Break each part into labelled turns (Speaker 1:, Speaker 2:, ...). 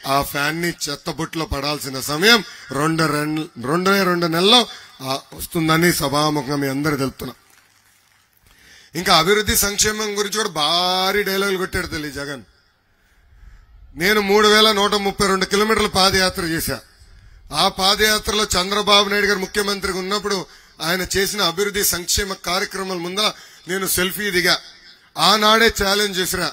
Speaker 1: ఆ ఫ్యాన్ ని చెత్తబుట్లో పడాల్సిన సమయం రెండు నెలల్లో వస్తుందని సభాముఖంగా మీ అందరూ తెలుపుతున్నా. ఇంకా అభివృద్ధి సంక్షేమం గురించి కూడా భారీ డైలాగులు కొట్టాడు తల్లి జగన్. నేను 3132 కిలోమీటర్ల పాదయాత్ర చేశా. ఆ పాదయాత్రలో చంద్రబాబు నాయుడు గారు ముఖ్యమంత్రిగా ఉన్నప్పుడు ఆయన చేసిన అభివృద్ధి సంక్షేమ కార్యక్రమాల ముందర నేను సెల్ఫీ దిగా. ఆనాడే ఛాలెంజ్ చేసిరా,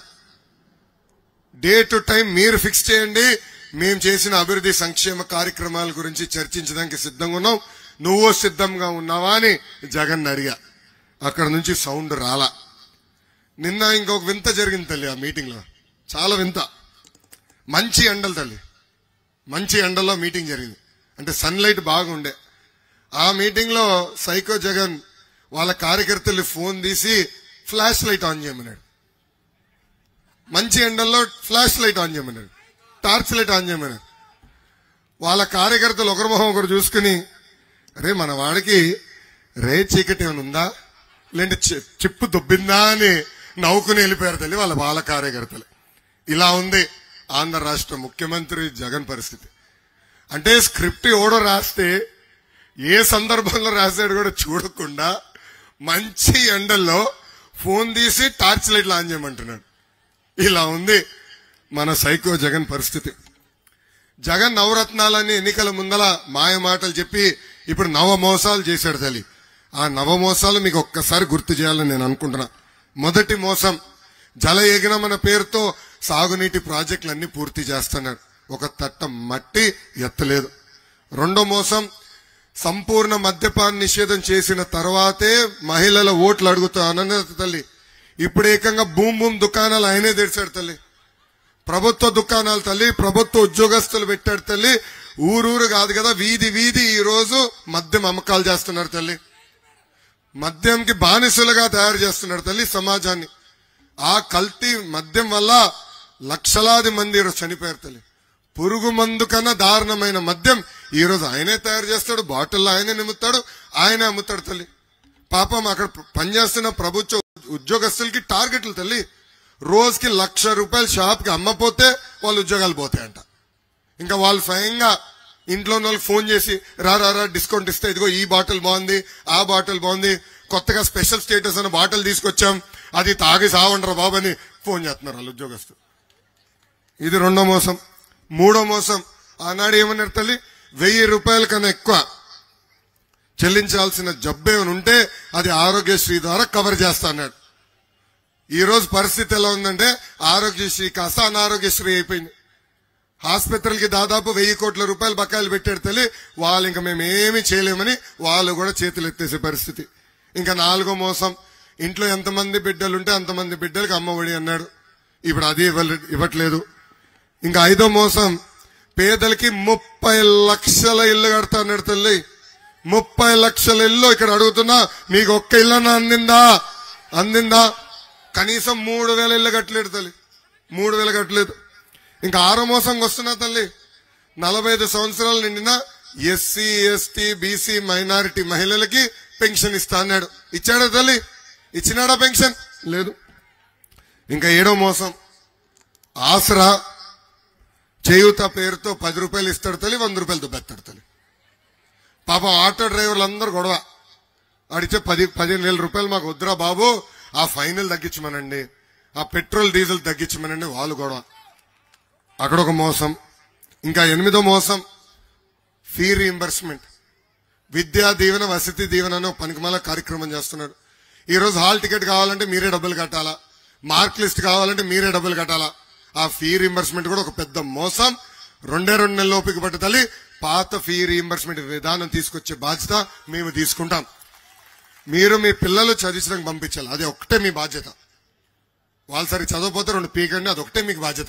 Speaker 1: డే టు టైం మీరు ఫిక్స్ చేయండి, మేము చేసిన అభివృద్ధి సంక్షేమ కార్యక్రమాల గురించి చర్చించడానికి సిద్ధంగా ఉన్నాం, నువ్వు సిద్ధంగా ఉన్నావా అని జగన్ అడిగా. అక్కడ నుంచి సౌండ్ రాలా. నిన్న ఇంకొక వింత జరిగింది తల్లి ఆ మీటింగ్ లో, చాలా వింత. మంచి ఎండలు తల్లి, మంచి ఎండల్లో మీటింగ్ జరిగింది. అంటే సన్లైట్ బాగుండే. ఆ మీటింగ్ లో సైకో జగన్ వాళ్ళ కార్యకర్తలు ఫోన్ తీసి ఫ్లాష్ లైట్ ఆన్ చేయమన్నాడు. మంచి ఎండల్లో ఫ్లాష్ లైట్ ఆన్ చేయమన్నాడు, టార్చ్ లైట్ ఆన్ చేయమన్నాడు. వాళ్ళ కార్యకర్తలు ఒకరి మొహం ఒకరు చూసుకుని, అరే మన వాడికి రే చీకటి ఏమైనా ఉందా, లేదంటే చిప్పు దొబ్బిందా అని నవ్వుకుని వెళ్ళిపోయారు తల్లి వాళ్ళ కార్యకర్తలు. ఇలా ఉంది ఆంధ్ర రాష్ట్ర ముఖ్యమంత్రి జగన్ పరిస్థితి. అంటే స్క్రిప్ట్ ఎవడో రాస్తే ఏ సందర్భంలో రాశాడు కూడా చూడకుండా మంచి ఎండల్లో ఫోన్ తీసి టార్చ్ లైట్లు ఆన్ చేయమంటున్నాడు. ఇలా ఉంది మన సైకో జగన్ పరిస్థితి. జగన్ నవరత్నాలని ఎన్నికల ముందల మాయ మాటలు చెప్పి ఇప్పుడు నవమోసాలు చేశాడు తల్లి. ఆ నవమోసాలు మీకు ఒక్కసారి గుర్తు చేయాలని నేను అనుకుంటున్నా. మొదటి మోసం, జల యజ్ఞం పేరుతో సాగునీటి ప్రాజెక్టులన్నీ పూర్తి చేస్తున్నాడు, ఒక తట్ట మట్టి ఎత్తలేదు. రెండో మోసం, సంపూర్ణ మద్యపాన నిషేధం చేసిన తర్వాతే మహిళల ఓట్లు అడుగుతానన్న తల్లి. ఇప్పుడు ఏకంగా భూమ్ దుకాణాలు ఆయనే తెరిచాడు తల్లి. ప్రభుత్వ దుకాణాలు తల్లి, ప్రభుత్వ ఉద్యోగస్తులు పెట్టాడు తల్లి. ఊరూరు కాదు కదా, వీధి వీధి ఈ రోజు మద్యం అమ్మకాలు చేస్తున్నారు తల్లి. మద్యంకి బానిసలుగా తయారు చేస్తున్నాడు తల్లి సమాజాన్ని. ఆ కల్తీ మద్యం వల్ల లక్షలాది మంది ఈరోజు చనిపోయారు తల్లి. పురుగు మందు కన్నా దారుణమైన మద్యం ఈ రోజు ఆయనే తయారు చేస్తాడు, బాటిల్లో ఆయనే నిమ్ముతాడు, ఆయనే అమ్ముతాడు తల్లి. పాపం అక్కడ పనిచేస్తున్న ప్రభుత్వ ఉద్యోగస్తులకి టార్గెట్లు తల్లి. రోజుకి ₹1,00,000 షాప్ కి అమ్మపోతే వాళ్ళ ఉద్యోగాలు పోతాయంట. ఇంకా వాళ్ళు స్వయంగా ఇంట్లో వాళ్ళకి ఫోన్ చేసి రా డిస్కౌంట్ ఇస్తే ఇదిగో ఈ బాటిల్ బాగుంది, ఆ బాటిల్ బాగుంది, కొత్తగా స్పెషల్ స్టేటస్ అన్న బాటిల్ తీసుకొచ్చాం, అది తాగి సావండ్రా బాబు అని ఫోన్ చేస్తున్నారు వాళ్ళు ఉద్యోగస్తులు. ఇది రెండో మోసం. మూడో మోసం, ఆనాడు ఏమన్నారు తల్లి, ₹1,000 కన్నా ఎక్కువ చెల్లించాల్సిన జబ్బు ఏమైనా ఉంటే అది ఆరోగ్యశ్రీ ద్వారా కవర్ చేస్తా అన్నాడు. ఈ రోజు పరిస్థితి ఎలా ఉందంటే ఆరోగ్యశ్రీ కాస్త అనారోగ్యశ్రీ అయిపోయింది. ఆసుపత్రులకి దాదాపు ₹1,000 కోట్ల బకాయిలు పెట్టాడు తల్లి. వాళ్ళు ఇంకా మేమేమీ చేయలేమని వాళ్ళు కూడా చేతులు ఎత్తేసే పరిస్థితి. ఇంకా నాలుగో మోసం, ఇంట్లో ఎంతమంది బిడ్డలుంటే అంతమంది బిడ్డలకి అమ్మఒడి అన్నాడు, ఇప్పుడు అది ఇవ్వట్లేదు. ఇంకా ఐదో మోసం, పేదలకి 30 లక్షల ఇల్లు కడతా అన్నాడు తల్లి. 30 లక్షల ఇల్లు ఇక్కడ అడుగుతున్నా, మీకు ఒక్క ఇల్లన్నా అందిందా? కనీసం 3,000 ఇల్లు కట్టలేడు తల్లి, 3,000 కట్టలేదు. ఇంకా ఆరో మోసంకి వస్తున్నా తల్లి, 45 సంవత్సరాలు నిండిన ఎస్సీ ఎస్టీ బీసీ మైనారిటీ మహిళలకి పెన్షన్ ఇస్తా అన్నాడు. ఇచ్చాడా తల్లి? ఇచ్చినాడా పెన్షన్? లేదు. ఇంకా ఏడో మోసం, ఆసరా చేయూత పేరుతో ₹10 ఇస్తాడు తల్లి, ₹100 పెడతాడు తల్లి. పాపం ఆటో డ్రైవర్లు అందరూ గొడవ, అడిచే 15,000 రూపాయలు మాకు వద్దురా బాబు, ఆ ఫైనల్ తగ్గించమనండి, ఆ పెట్రోల్ డీజిల్ తగ్గించమనండి, వాళ్ళు గొడవ. అక్కడ ఒక మోసం. ఇంకా ఎనిమిదో మోసం, ఫీ రీయింబర్స్మెంట్. విద్యా దీవెన వసతి దీవెన అని పనికిమాల కార్యక్రమం చేస్తున్నాడు. ఈ రోజు హాల్ టికెట్ కావాలంటే మీరే డబ్బులు కట్టాలా, మార్క్ లిస్ట్ కావాలంటే మీరే డబ్బులు కట్టాలా. ఆ ఫీ రీయింబర్స్మెంట్ కూడా ఒక పెద్ద మోసం. 2 నెలల ఓపిక పట్టు తల్లి, పాత ఫీ రీయింబర్స్మెంట్ విధానం తీసుకొచ్చే బాధ్యత మేము తీసుకుంటాం. మీరు మీ పిల్లలు చదివించడానికి పంపించాలి, అది ఒకటే మీ బాధ్యత. వాళ్ళు సరి చదవకపోతే 2 పీకండి, అది ఒకటే మీకు బాధ్యత.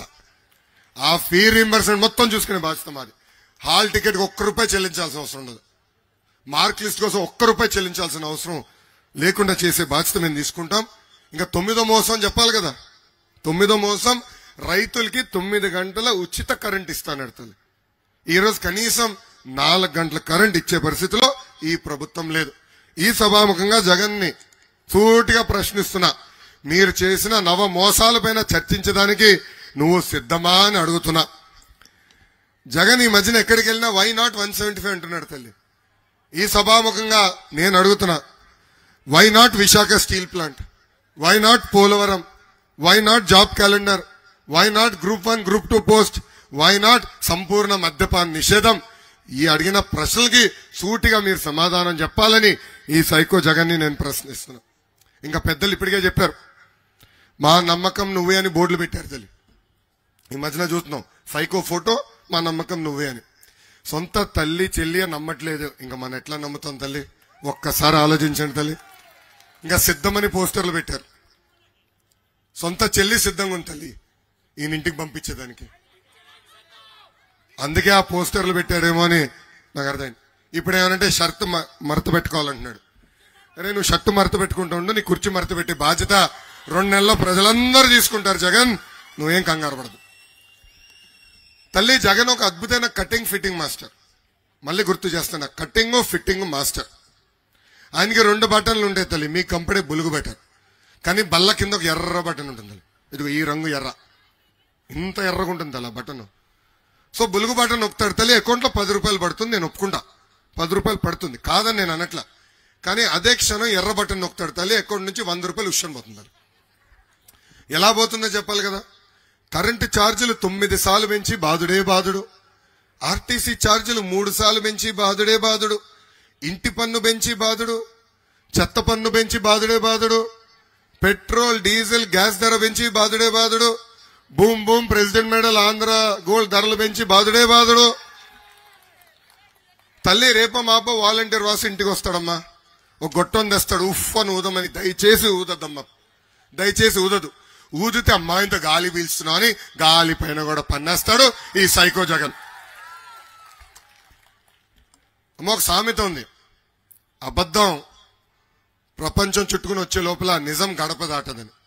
Speaker 1: ఆ ఫీ రీయింబర్స్మెంట్ మొత్తం చూసుకునే బాధ్యత మాది. హాల్ టికెట్ ₹1 చెల్లించాల్సిన అవసరం ఉండదు, మార్క్ లిస్ట్ కోసం ₹1 చెల్లించాల్సిన అవసరం లేకుండా చేసే బాధ్యత మేము తీసుకుంటాం. ఇంకా 9వ మోసం చెప్పాలి కదా. 9వ మోసం, రైతులకి 9 గంటల ఉచిత కరెంట్ ఇస్తానడు తల్లి. ఈ రోజు కనీసం 4 గంటల కరెంట్ ఇచ్చే పరిస్థితిలో ఈ ప్రభుత్వం లేదు. ఈ సభాముఖంగా జగన్ ని సూటిగా ప్రశ్నిస్తున్నా, మీరు చేసిన నవ మోసాలపైన చర్చించడానికి నువ్వు సిద్ధమా అని అడుగుతున్నా. జగన్ ఈ మధ్యన ఎక్కడికి వెళ్ళినా వై నాట్ 175 అంటున్నాడు తల్లి. ఈ సభాముఖంగా నేను అడుగుతున్నా, why not Visakha steel plant, why not Polavaram, why not job calendar, why not group 1 group 2 post, why not సంపూర్ణ మద్యపాన నిషేధం? ఈ అడిగిన ప్రశ్నలకి సూటిగా మీరు సమాధానం చెప్పాలని ఈ సైకో జగన్ ని నేను ప్రశ్నిస్తున్నా. ఇంకా పెద్దలు ఇప్పటికే చెప్పారు, మా నమ్మకం నువ్వే అని బోర్డులు పెట్టారు తల్లి. ఈ మధ్యన చూస్తున్నాం సైకో ఫోటో, మా నమ్మకం నువ్వే అని. సొంత తల్లి చెల్లి నమ్మట్లేదు, ఇంకా మనం ఎట్లా నమ్ముతాం తల్లి? ఒక్కసారి ఆలోచించండి తల్లి. ఇంకా సిద్ధమని పోస్టర్లు పెట్టారు. సొంత చెల్లి సిద్ధంగా ఉంది తల్లి ఈయన ఇంటికి పంపించేదానికి. అందుకే ఆ పోస్టర్లు పెట్టారేమో అని నాకు అర్థమైంది. ఇప్పుడు ఏమనంటే షర్ట్ మరత పెట్టుకోవాలంటున్నాడు. అరే నువ్వు షర్టు మరత పెట్టుకుంటూ ఉండు, నీ కుర్చీ మరత పెట్టే బాధ్యత 2 నెలల్లో ప్రజలందరూ తీసుకుంటారు జగన్, నువ్వేం కంగారు పడదు. తల్లి జగన్ ఒక అద్భుతమైన కటింగ్ ఫిట్టింగ్ మాస్టర్. మళ్ళీ గుర్తు చేస్తున్నా, కటింగ్ ఫిట్టింగ్ మాస్టర్. ఆయనకి 2 బటన్లు ఉంటాయి తల్లి, మీ కంపెనీ బులుగు బటన్, కానీ బల్ల కింద ఒక ఎర్ర బటన్ ఉంటుంది. ఇదిగో ఈ రంగు ఎర్ర, ఇంత ఎర్రగా ఉంటుంది అలా బటన్. సో బులుగు బటన్ నొక్కుతాడు తల్లి, అకౌంట్లో 10 రూపాయలు పడుతుంది. నేను ఒప్పుకుంటా, 10 రూపాయలు పడుతుంది, కాదని నేను అనట్లా. కానీ అదే క్షణం ఎర్ర బటన్ నొక్కుతాడు తల్లి, అకౌంట్ నుంచి 100 రూపాయలు ఉష్యం పోతుంది. ఎలా పోతుందో చెప్పాలి కదా. కరెంటు ఛార్జీలు 9 సార్లు పెంచి బాధుడే బాధుడు, ఆర్టీసీ ఛార్జీలు 3 సార్లు పెంచి బాధుడే బాధుడు, ఇంటి పన్ను పెంచి బాధుడు, చెత్త పన్ను పెంచి బాధుడే బాధుడు, పెట్రోల్ డీజిల్ గ్యాస్ ధర పెంచి బాధుడే బాధుడు, boom boom president medal Andhra gold ధరలు పెంచి బాధుడే బాధుడు. తల్లి రేప మాప వాలంటీర్ వాసు ఇంటికి వస్తాడమ్మా, ఒక గొట్టం తెస్తాడు, ఉఫ్ అని ఊదమని. దయచేసి ఊదద్దమ్మా, దయచేసి ఊదదు. ఊదితే అమ్మాయింత గాలి పీల్స్తున్నావు అని గాలి పైన కూడా పన్నేస్తాడు ఈ సైకో జగన్. అమ్మ ఒక సామెత ఉంది, అబద్ధం ప్రపంచం చుట్టుకుని వచ్చే లోపల నిజం గడప దాటదని.